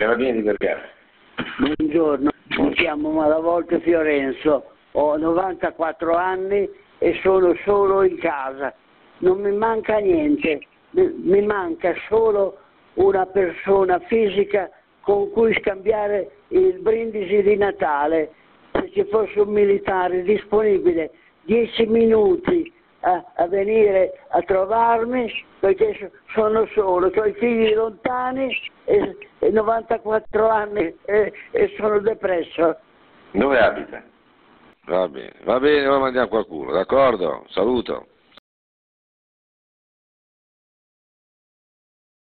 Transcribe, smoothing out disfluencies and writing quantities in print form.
Carabinieri di Vergara. Buongiorno, mi chiamo Malavolte Fiorenzo, ho 94 anni e sono solo in casa. Non mi manca niente, mi manca solo una persona fisica con cui scambiare il brindisi di Natale. Se ci fosse un militare disponibile 10 minuti a venire a trovarmi, perché sono solo, ho i figli lontani e 94 anni e sono depresso. Dove abita? Va bene, lo mandiamo qualcuno, d'accordo? Saluto.